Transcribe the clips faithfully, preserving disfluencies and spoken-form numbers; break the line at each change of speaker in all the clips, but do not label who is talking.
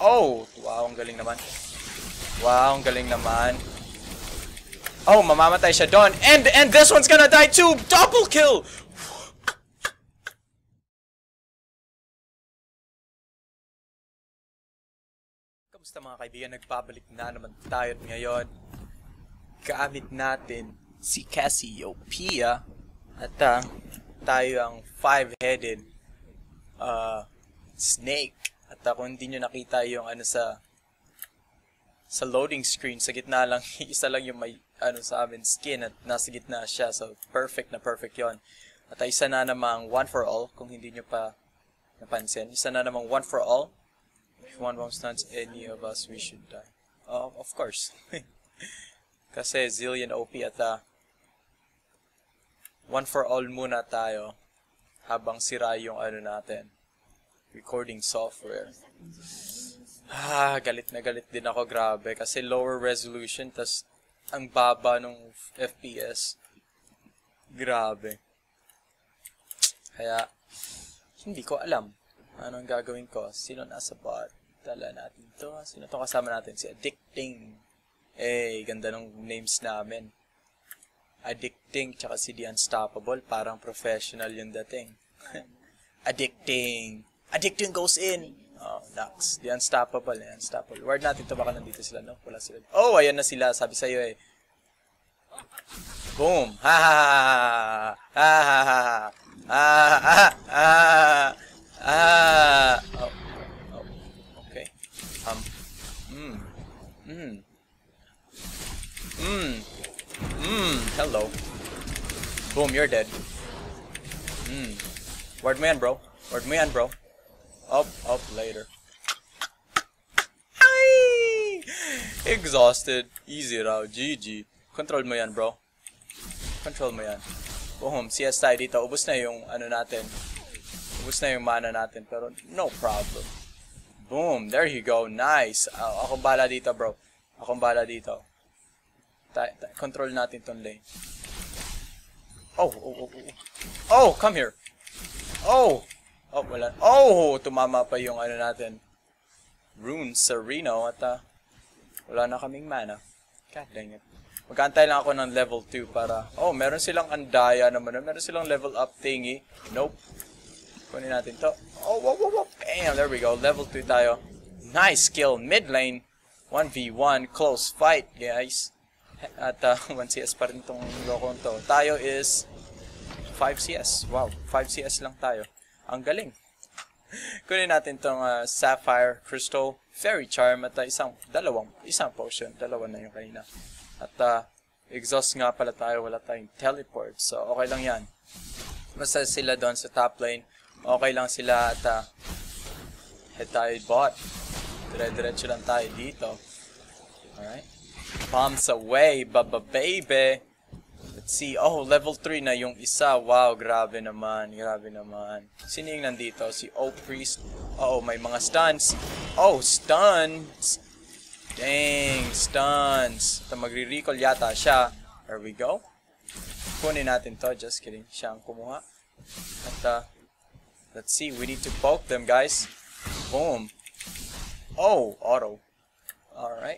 Oh! Wow, ang galing naman. Wow, ang galing naman. Oh, mamamatay siya doon. And, and this one's gonna die too! Double kill! Kamusta mga kaibigan? Nagbabalik na naman tayo ngayon. Gamit natin si Cassiopeia. At uh, tayo ang five-headed uh, snake. At uh, kung hindi nyo nakita yung ano sa sa loading screen, sa gitna lang, isa lang yung may ano sa amin skin at nasa gitna siya. So perfect na perfect yon. At uh, isa na namang one for all, kung hindi nyo pa napansin. Isa na namang one for all. If one bomb stuns any of us, we should die. Oh, of course. Kasi zillion O P at uh, one for all muna tayo habang sira yung ano natin, recording software. Ah, galit na galit din ako, grabe. Kasi lower resolution, tas ang baba ng F P S. Grabe. Kaya, hindi ko alam anong gagawin ko. Sino nasa bot? Dala natin to. Sino to kasama natin? Si Addicting. Eh, ganda ng names namin. Addicting, tsaka si The Unstoppable. Parang professional yung dating. Addicting. Addicting goes in. Oh, Dax. The Unstoppable. The Unstoppable. Word natin to, baka nandito sila, no? Wala sila. Oh, ayan na sila. Sabi sa'yo eh. Boom. Ha ha ha ha. Ha ha ha ha. Ah, ah, ah, ah, oh, oh, okay, um, mm, mm, mm, mm, hello, boom, you're dead, mm, word mo yan, bro, word mo yan, bro, up, up, later, ay, exhausted, easy raw, G G, control mo yan, bro, control mo yan. Boom, C S tayo dito. Ubus na yung ano natin. Ubus na yung mana natin. Pero no problem. Boom, there you go. Nice. Uh, akong bala dito, bro. Akong bala dito. Ta ta control natin tong lane. Oh, oh, oh, oh. Oh, come here. Oh. Oh, wala. Oh, tumama pa yung ano natin. Rune Sereno. At uh, wala na kaming mana. God dang it. Magkantay lang ako ng level two para... Oh, meron silang andaya naman. Meron silang level up thingy. Nope. Kunin natin to. Oh, whoa, whoa, whoa. Bam, there we go. Level two tayo. Nice skill. Mid lane. one v one. Close fight, guys. At uh, one C S pa rin itong lokong to. Tayo is five C S. Wow. five C S lang tayo. Ang galing. Kunin natin tong uh, Sapphire, Crystal, Fairy Charm at uh, isang, dalawang, isang potion. Dalawa na yung kanina. At uh, exhaust nga pala tayo, wala tayong teleport. So, okay lang yan. Basta sila doon sa top lane, okay lang sila at uh, head tayo bot. Dire-diretso lang tayo dito. Alright. Bombs away, baba baby. Let's see. Oh, level three na yung isa. Wow, grabe naman. Grabe naman. Sino yung nandito? Si O Priest. Oh, may mga stuns. Oh, stuns. Dang, stuns. Ito, magre-recall yata siya. There we go. Kunin natin to. Just kidding. Siya ang kumuha. At, uh, let's see. We need to poke them, guys. Boom. Oh, auto. Alright.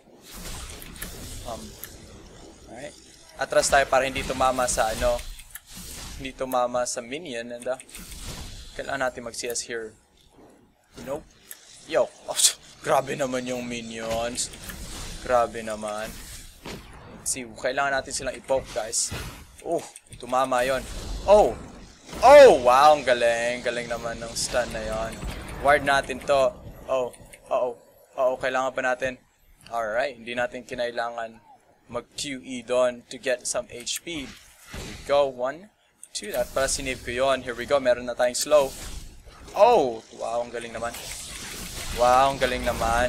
Um, alright. Atras tayo para hindi tumama sa, ano, hindi tumama sa minion. And, uh, kailangan natin mag-C S here. Nope. Yo. Oh, grabe naman yung minions. Grabe naman. Let's see, kailangan natin silang i-poke, guys. Oh, tumama yon. Oh! Oh! Wow, ang galing. Galing naman ng stun na yon. Ward natin to. Oh, uh oh. Uh oh, kailangan pa natin. Alright, hindi natin kinailangan mag-Q E doon to get some H P. Here we go. One, two. At para sinave ko yon. Here we go. Meron na tayong slow. Oh! Wow, ang galing naman. Wow, ang galing naman.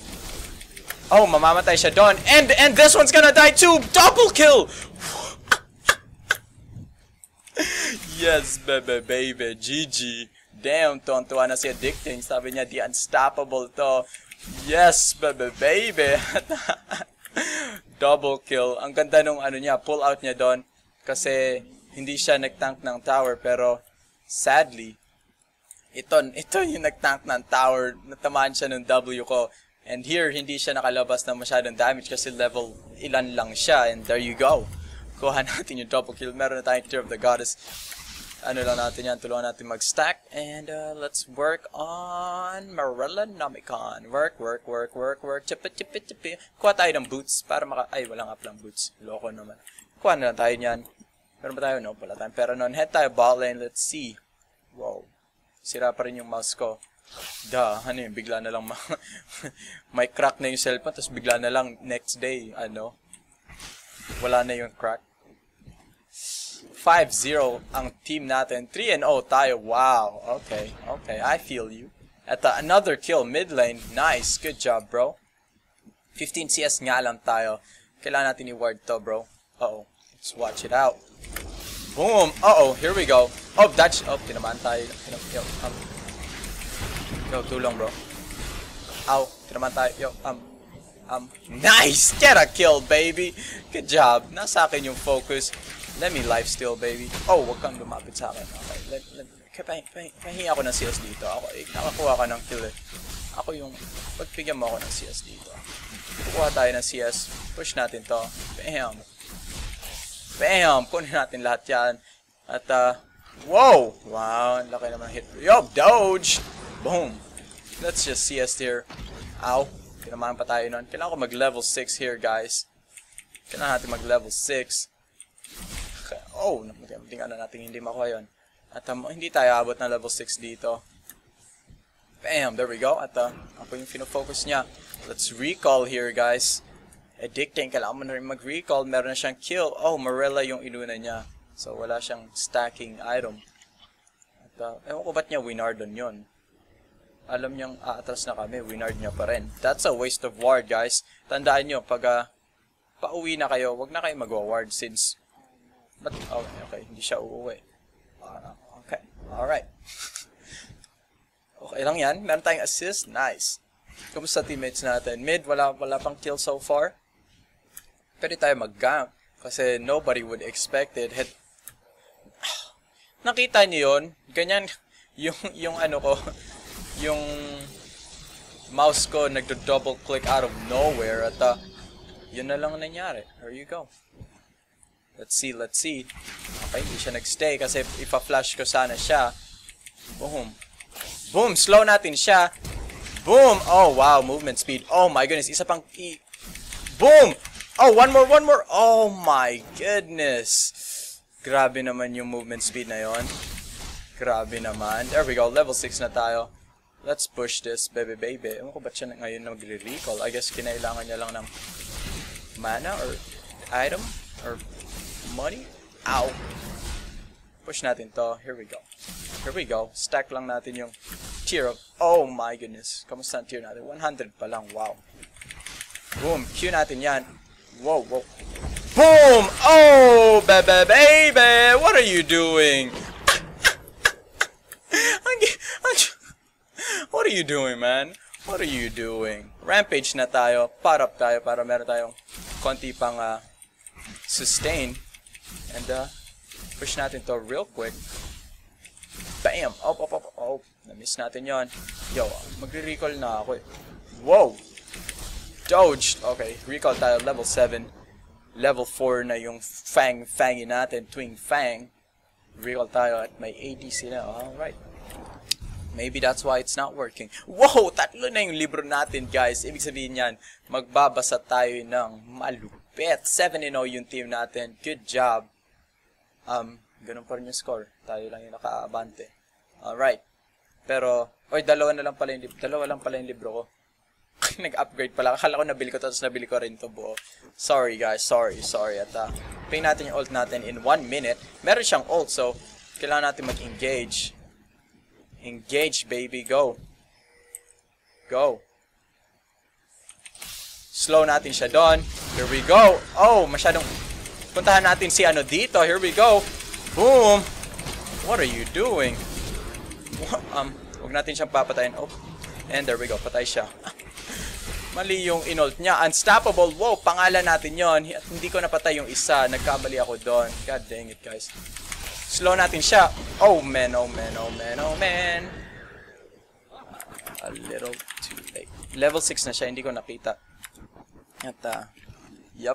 Oh, mamamatay siya doon. And and this one's gonna die too. Double kill. Yes, baby, baby. G G. Damn, tuwang-tuwa na si Addicting. Sabi niya, The Unstoppable to. Yes, baby, baby. Double kill. Ang ganda nung ano niya, pull out niya doon. Kasi hindi siya nag-tank ng tower. Pero, sadly, Ito, ito yung nag-tank ng tower. Natamaan siya ng W ko. And here, hindi siya nakalabas ng masyadong damage kasi level ilan lang siya. And there you go. Kuha natin yung double kill. Meron na tayong Tear of the Goddess. Ano lang natin yan. Tulungan natin mag-stack. And uh, let's work on Marilla Nomicon. Work, work, work, work, work. Chipi, chipi, chipi. Kuha tayo ng boots para maka... Ay, walang up lang boots. Loko naman. Kuha na lang tayo niyan. Meron ba tayo? No, wala tayo. Pero noon, head tayo bot lane. Let's see. Wow. Sira pa rin yung mouse ko. Duh, ano yun, bigla na lang ma may crack na yung cellphone, tapos bigla na lang next day, ano, wala na yung crack. five zero ang team natin. three and oh tayo. Wow. Okay, okay, I feel you. At uh, another kill mid lane. Nice, good job, bro. fifteen C S nga lang tayo. Kailangan natin i-ward to, bro. Uh-oh. Let's watch it out. Boom! Uh-oh, here we go. Oh, that's... Oh, tinamaan tayo. Yo, um... Yo, tulong, bro. Ow, tinamaan tayo. Yo, um... Um... Nice! Get a kill, baby! Good job. Nasa akin yung focus. Let me lifesteal, baby. Oh, wag kang lumapit sa akin. Okay, let... let pahingi, pahingi, pahingi ako ng C S dito. Ako, eh, nakakuha ka ng kill, eh. Ako yung... Pagpigyan mo ako ng C S dito. Kukuha tayo ng C S. Push natin to. Bam! Bam! Kunin natin lahat yan. At, uh, whoa! Wow, ang laki naman hit. Yo, dodge! Boom! Let's just C S here. Ow! Tinamaan pa tayo nun. Kailangan ko mag-level six here, guys. Kailangan natin mag-level six. Oh, tingnan na natin hindi makuha yun. At, um, hindi tayo abot ng level six dito. Bam! There we go. At, uh, ako yung pinofocus niya. Let's recall here, guys. Addicting, kailangan mo na rin mag-recall. Meron na siyang kill. Oh, Marilla yung inuna niya. So, wala siyang stacking item. At, uh, ewan ko ba't niya winardon yun. Alam niyang aatras na kami, winard niya pa rin. That's a waste of ward, guys. Tandaan nyo, pag uh, pauwi na kayo, wag na kayo mag-ward since... But, oh, okay, hindi siya uuwi. Uh, okay, alright. Okay lang yan. Meron tayong assist. Nice. Kumusta teammates natin? Mid, wala, wala pang kill so far. Pwede tayo mag-gank. Kasi nobody would expect it. Head... Nakita niyo yun? Ganyan, yung, yung ano ko, yung mouse ko nagdo-double click out of nowhere. At uh, yun na lang nangyari. There you go. Let's see, let's see. Okay, hindi siya nagstay kasi ipa-flash ko sana siya. Boom. Boom, slow natin siya. Boom! Oh, wow, movement speed. Oh my goodness, isa pang e boom! Oh, one more, one more. Oh my goodness. Grabe naman yung movement speed na yon. Grabe naman. There we go, level six na tayo. Let's push this, baby, baby. Ewan ko ba't siya ngayon nagre-recall? I guess kinailangan niya lang ng mana or item or money. Ow! Push natin to. Here we go. Here we go. Stack lang natin yung tier of... Oh my goodness. Kamusta ang tier natin? one hundred pa lang. Wow. Boom. Q natin yan. Whoa, whoa. Boom! Oh, baby, baby! What are you doing? What are you doing, man? What are you doing? Rampage na tayo. Power up tayo para meron tayong konti pang uh, sustain. And uh, push natin to real quick. Bam! Oh, oh, oh, oh. Na-miss natin yon. Yo, magre-recall na ako eh. Whoa! Dodged! Okay, recall tayo. Level seven. Level four na yung Fang Fangy natin. Twing Fang. Recall tayo at may A D C na. Alright. Maybe that's why it's not working. Wow! Tatlo na yung libro natin, guys. Ibig sabihin yan, magbabasa tayo ng malupit. seven and oh yung team natin. Good job. Um, ganun pa rin yung score. Tayo lang yung nakaabante. Alright. Pero, oy, dalawa na lang pala yung libro. Dalawa lang pala yung libro ko. Nag-upgrade pala. Akala ko nabili ko to, tapos nabili ko rin to buo. Sorry, guys. Sorry, sorry. At, uh, pay natin yung ult natin in one minute. Meron siyang ult, so, kailangan natin mag-engage. Engage, baby. Go. Go. Slow natin siya doon. Here we go. Oh, masyadong... Puntahan natin si ano dito. Here we go. Boom. What are you doing? What? Um, huwag natin siyang papatayin. Oh. And there we go. Patay siya. Mali yung inolt niya. Unstoppable. Wow, pangalan natin yon. At hindi ko napatay yung isa. Nagkamali ako doon. God dang it, guys. Slow natin siya. Oh, man. Oh, man. Oh, man. Oh, man. a little too late. Level six na siya, hindi ko nakita. At, uh, yup.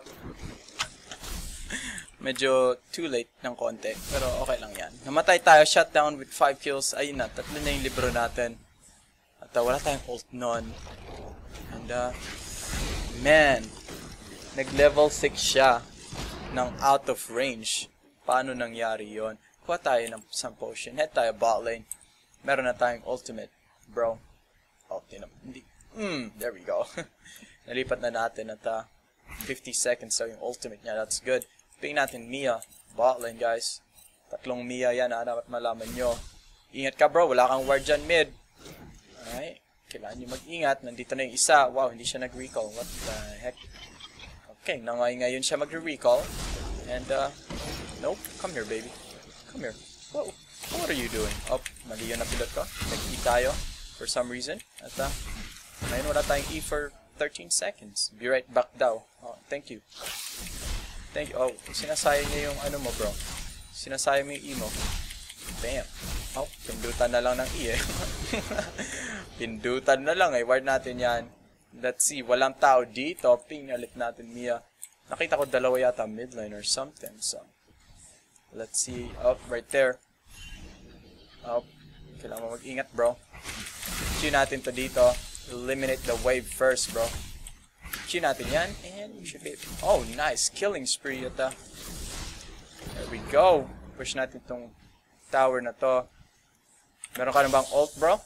Medyo too late ng konti, pero okay lang yan. Namatay tayo, shutdown with five kills. Ayun na, tatlo na yung libro natin. At uh, wala tayong ult nun. And, uh, man, nag-level six siya ng out of range. Paano nangyari yon? Kuha tayo ng some potion. Head tayo bot lane. Meron na tayong ultimate, bro. Oh, hindi. Hmm, there we go. Nalipat na natin at uh, fifty seconds so yung ultimate niya. That's good. Ping natin Mia. Bot lane, guys. Tatlong Mia yan, ha. Dapat malaman nyo. Ingat ka, bro. Wala kang ward dyan mid. Alright. Kailangan nyo mag-ingat. Nandito na yung isa. Wow, hindi siya nag-recall. What the heck? Okay, nangay ngayon siya mag-recall. And, uh, nope. Come here, baby. Come here. Whoa. What are you doing? Oh, mali yun na pilot ko. Nag-E tayo. For some reason. At, uh, ngayon wala tayong E for thirteen seconds. Be right back daw. Oh, thank you. Thank you. Oh, sinasayang niya yung ano mo, bro. Sinasayang mo yung E mo. Bam. Oh, pindutan na lang ng E eh. Pindutan na lang eh. Ward natin yan. Let's see. Walang tao dito. Ping ulit natin, Mia. Nakita ko dalawa yata midline or something. So, let's see. Oh, right there. Oh, kailangan mo mag-ingat, bro. Q natin to dito. Eliminate the wave first, bro. Q natin yan. And we should be... Oh, nice. Killing spree at the... There we go. Push natin tong tower na to. Meron ka na bang ult, bro?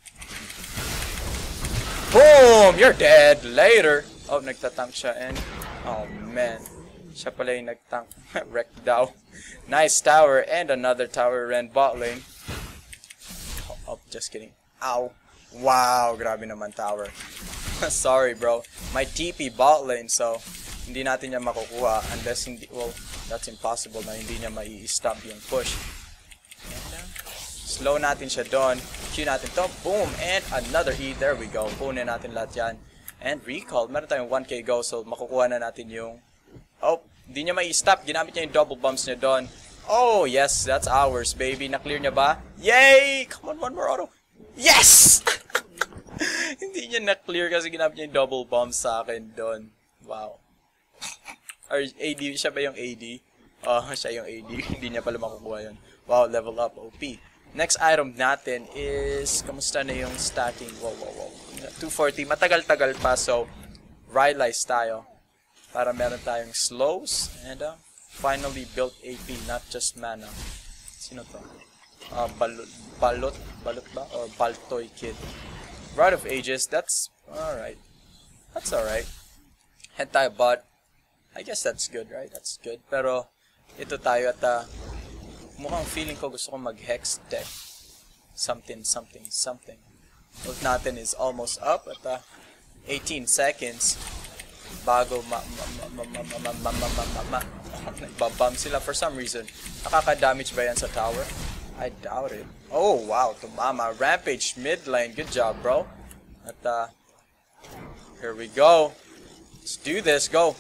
Boom! You're dead. Later. Oh, nagtatank siya. And... Oh, man. Siya pala yung nagtank. Wreck daw. Nice tower. And another tower ran bot lane. Oh, just kidding. Ow. Wow, grabe naman tower. Sorry, bro. My T P bot lane, so hindi natin niya makukuha unless hindi, well, that's impossible na hindi niya mai-stop yung push. And, uh, slow natin siya doon. Q natin to. Boom! And another E. There we go. Punin natin lahat yan. And recall. Meron tayong one K go, so makukuha na natin yung... Oh, hindi niya mai-stop. Ginamit niya yung double bumps niya doon. Oh, yes, that's ours, baby. Na-clear niya ba? Yay! Come on, one more auto. Yes! Hindi niya na-clear kasi ginamit niya yung double bomb sa akin doon. Wow. Or A D, siya ba yung A D? Oh, siya yung A D. Hindi niya pala makukuha yun. Wow, level up, O P. Next item natin is, kamusta na yung stacking? Wow, wow, wow. two forty, matagal-tagal pa, so rylise tayo. Para meron tayong slows. And, uh, finally built A P, not just mana. Sino to? Uh, balot, balot, balot ba? Or Baltoy Kid. Rite of Ages, that's alright. That's alright. Head tayo bot. I guess that's good, right? That's good. Pero, ito tayo at uh, mukhang feeling ko gusto ko mag-hex deck. Something, something, something. Ult natin is almost up at uh, eighteen seconds. Bago ma ma ma ma ma ma ma ma ma ma ma nagbabump sila for some reason. Nakaka-damage ba yan sa tower? I doubt it. Oh, wow. Tumama. Rampage mid lane. Good job, bro. At, uh, here we go. Let's do this. Go.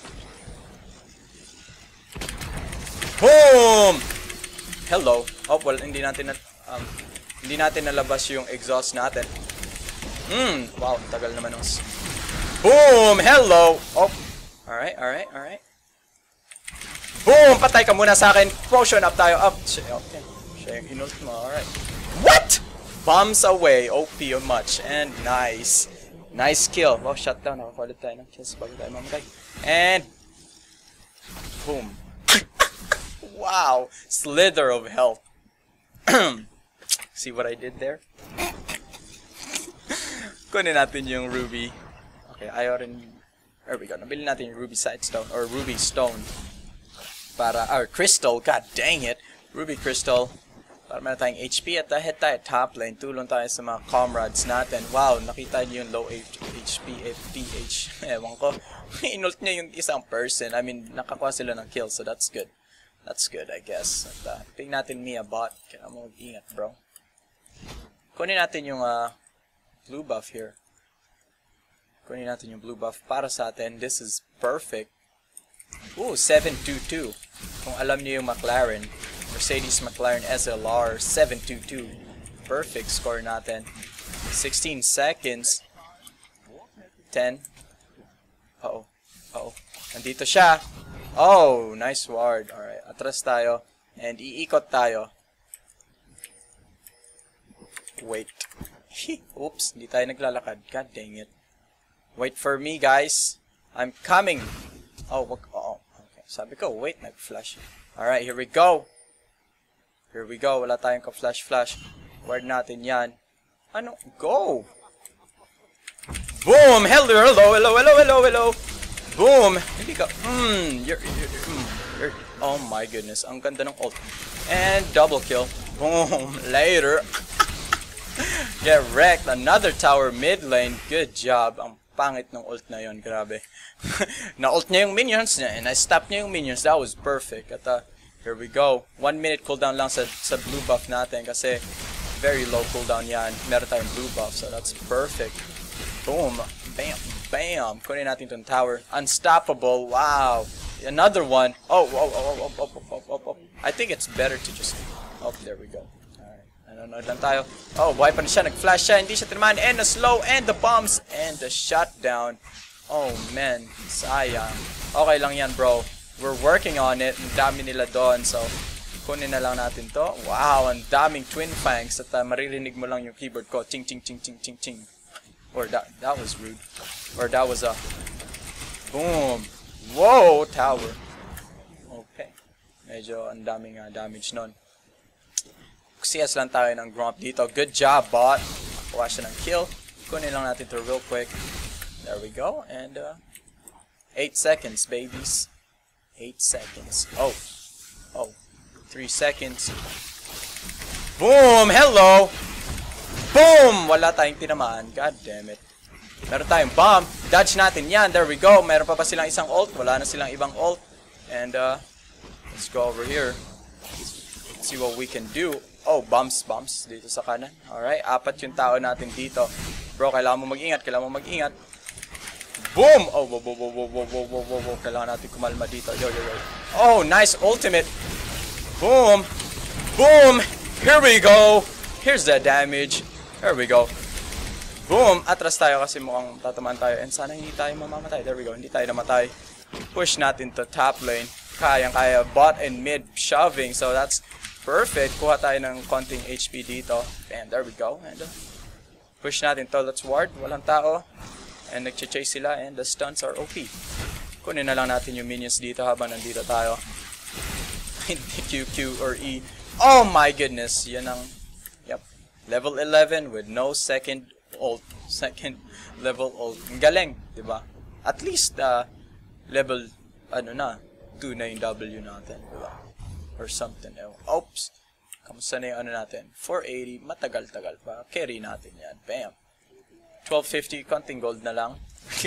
Boom! Hello. Oh, well, hindi natin na, um, hindi natin nalabas yung exhaust natin. Hmm. Wow, tagal naman ng... Boom! Hello! Oh. Alright, alright, alright. Boom! Patay ka muna sa akin. Potion up tayo. Up. Okay. Siya yung inult mo. Alright. What? Bombs away. O P much. And nice. Nice kill. Wow, shutdown. Nakakulit tayo ng kills bago tayo mamatay. And boom. Wow. Slither of health. See what I did there? Kunin natin yung ruby. Okay, iron. There we go. Nabili natin yung ruby sightstone or ruby stone. Para, or crystal. God dang it. Ruby crystal. Para meron tayong H P at head tayo top lane. Tulong tayo sa mga comrades natin. Wow, nakita niyo yung low H P, F P H. Ewan ko. Inult niya yung isang person. I mean, nakakuha sila ng kill, so that's good. That's good, I guess. At uh, ping natin Mia bot. Kaya mo mag-ingat, bro. Kunin natin yung uh, blue buff here. Kunin natin yung blue buff para sa atin. This is perfect. Ooh, seven two two. Kung alam niyo yung McLaren. Mercedes McLaren S L R seven two two. Perfect score natin. sixteen seconds. ten. Uh-oh. Uh-oh. Nandito siya. Oh, nice ward. Alright, atras tayo. And iikot tayo. Wait. Oops, hindi tayo naglalakad. God dang it. Wait for me, guys. I'm coming. Oh, wag. Oh, okay. Sabi ko, wait, nag-flash. Alright, here we go. Here we go. Wala tayong ka-flash-flash. Ward natin yan. Ano? Go! Boom! Hello, hello, hello, hello, hello, hello. Boom! Hindi ka. Mmm. You're, you're, mm, you're, oh my goodness. Ang ganda ng ult. And double kill. Boom! Later. Get wrecked. Another tower mid lane. Good job. Ang pangit ng ult na yon. Grabe. Na-ult niya yung minions niya. And I-stop niya yung minions. That was perfect. At uh, here we go. One minute cooldown lang sa, sa blue buff natin. Kasi very low cooldown yan. Meron tayong blue buff. So that's perfect. Boom. Bam. Bam. Kunin natin itong tower. Unstoppable. Wow. Another one. Oh, oh, oh, oh, oh, oh, oh, oh, oh. I think it's better to just... Oh, there we go. Alright. Nanonood lang tayo. Oh, buhay pa na siya. Nag-flash siya. Hindi siya tinamaan. And the slow. And the bombs. And the shutdown. Oh, man. Sayang. Okay lang yan, bro. We're working on it. Ang dami nila doon. So, kunin na lang natin to. Wow. Ang daming twin fangs. At uh, maririnig mo lang yung keyboard ko. Ting, ting, ting, ting, ting, ting. Or that, that was rude. Or that was a... Boom. Whoa, tower. Okay. Medyo ang daming uh, damage nun. C S lang tayo ng Gromp dito. Good job, bot. Nakuha siya ng kill. Kunin lang natin to real quick. There we go. And, uh... eight seconds, babies. eight seconds. Oh. Oh. three seconds. Boom! Hello! Boom! Wala tayong tinamaan. God damn it. Meron tayong bomb. Dodge natin yan. There we go. Meron pa ba silang isang ult? Wala na silang ibang ult. And, uh, let's go over here. Let's see what we can do. Oh, bombs, bombs. Dito sa kanan. Alright, apat yung tao natin dito. Bro, kailangan mo mag-ingat. Kailangan mo mag-ingat. Boom! Oh, whoa, whoa, whoa, whoa, whoa, whoa, whoa, whoa, whoa. Kailangan natin kumalma dito. Yo, yo, yo. Oh, nice ultimate. Boom! Boom! Here we go! Here's the damage. There we go. Boom! Atras tayo kasi mukhang tatamaan tayo. And sana hindi tayo mamamatay. There we go. Hindi tayo namatay. Push natin to top lane. Kayang-kaya bot and mid shoving. So that's perfect. Kuha tayo ng konting H P dito. And there we go. And uh, push natin to. Let's ward. Walang tao. And nag-chase sila. And the stunts are O P. Kunin na lang natin yung minions dito habang nandito tayo. Q, Q, or E. Oh my goodness. Yan ang... Yep. Level eleven with no second ult. Second level ult. Ang galing, diba? At least, uh, level, ano na, two na yung W natin, diba? Or something. Oops. Kamusta na yung ano natin? four eighty. Matagal-tagal pa. Carry natin yan. Bam. twelve fifty. Konting gold na lang.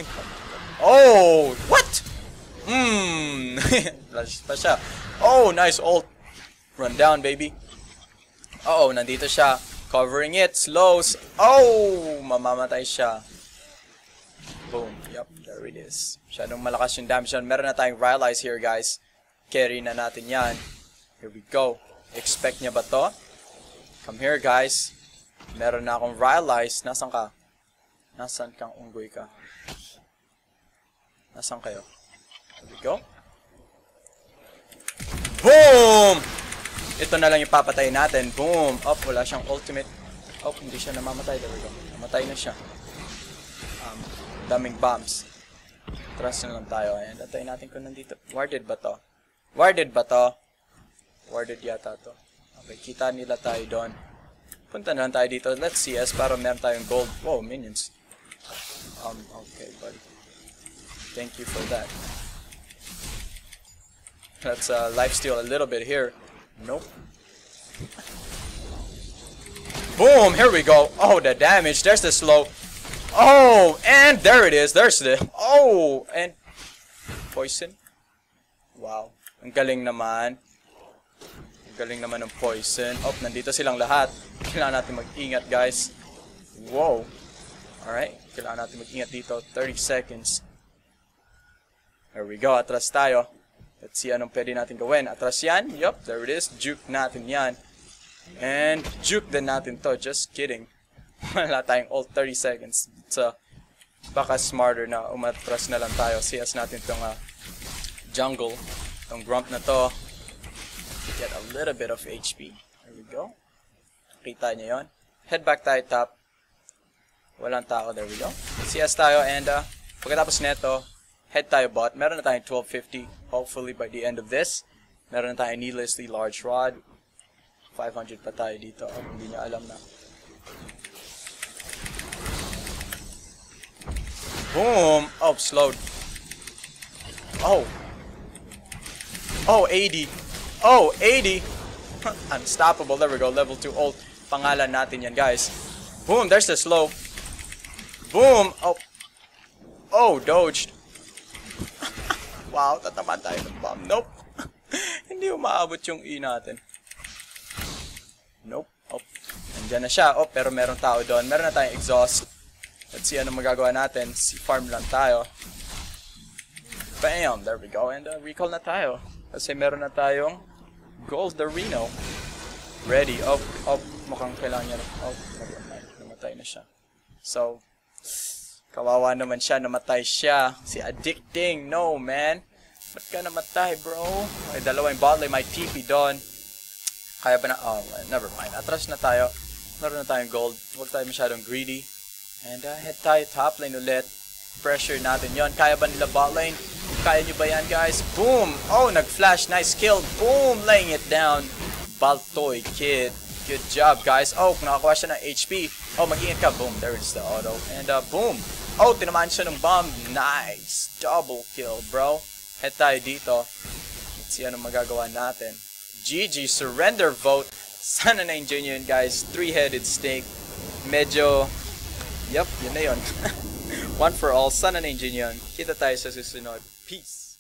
Oh! What? Mmm. Flash pa siya. Oh, nice ult. Run down, baby. Uh oh, nandito siya. Covering it. Slows. Oh! Mamamatay siya. Boom. Yup. There it is. Masyadong malakas yung damage. Meron na tayong Rylai's here, guys. Carry na natin yan. Here we go. Expect niya ba to? Come here, guys. Meron na akong Rylai's. Nasaan ka? Nasaan kang unggoy ka? Nasaan kayo? Here we go. Boom! Ito na lang yung papatayin natin. Boom! Up, wala siyang ultimate. Oh, hindi siya namamatay. There we go. Namatay na siya. Um, daming bombs. Trust na lang tayo. Ayan, atayin natin kung nandito. Warded ba to? Warded ba to? Warded yata to. Okay, kita nila tayo doon. Punta na lang tayo dito. Let's C S para meron tayong gold. Wow, minions. Um, okay, buddy. Thank you for that. Let's uh, lifesteal a little bit here. Nope. Boom! Here we go. Oh, the damage. There's the slow. Oh, and there it is. There's the... Oh, and... Poison. Wow. Ang galing naman. Ang galing naman ng poison. Oh, nandito silang lahat. Kailangan natin mag-ingat, guys. Whoa. Alright. Kailangan natin mag-ingat dito. thirty seconds. There we go. Atras tayo. Let's see anong pwede natin gawin. Atras yan. Yup, there it is. Juke natin yan. And juke din natin to. Just kidding. Wala tayong ult thirty seconds. So, baka smarter na umatras na lang tayo. C S natin itong uh, jungle. Itong Grump na to. Get a little bit of H P. There we go. Kita nyo yun. Head back tayo top. Walang tao. There we go. C S tayo and uh, pagkatapos neto, head tayo bot. Meron na tayong twelve fifty. Hopefully by the end of this. Meron na tayong needlessly large rod. five hundred pa tayo dito. Oh, hindi niya alam na. Boom! Oh, slowed. Oh. Oh, eighty. Oh, eighty. Unstoppable. There we go. Level two ult. Pangalan natin yan, guys. Boom! There's the slow. Boom! Oh. Oh, dodged. Wow, tatamaan tayo ng bomb. Nope. Hindi umaabot yung E natin. Nope. Oh. Nandiyan na siya. Oh, pero meron tao doon. Meron na tayong exhaust. Let's see ano magagawa natin. Si farm lang tayo. Bam! There we go. And uh, recall na tayo. Kasi meron na tayong Goldarino. Ready. Oh, oh. Mukhang kailangan niya. Oh, namatay na siya. So, kawawa naman siya. Namatay siya. Si Addicting. No, man. Ba't ka namatay, bro? May dalawa yung bot lane. May T P doon. Kaya ba na? Oh, never mind. Atras na tayo. Meron na tayong gold. Huwag tayo masyadong greedy. And uh, head tayo top lane ulit. Pressure natin yon. Kaya ba nila bot lane? Kaya nyo ba yan, guys? Boom! Oh, nag-flash. Nice kill. Boom! Laying it down. Baltoy, kid. Good job, guys. Oh, nakakuha siya ng H P. Oh, mag-ingat ka. Boom. There is the auto. And uh, boom! Oh, tinamaan siya ng bomb. Nice. Double kill, bro. Head tayo dito. Let's see ano magagawa natin. G G. Surrender vote. Sana na-enjoy nyo yun, guys. Three-headed snake. Medyo... Yup, yun na yun. One for all. Sana na-enjoy nyo yun. Kita tayo sa susunod. Peace.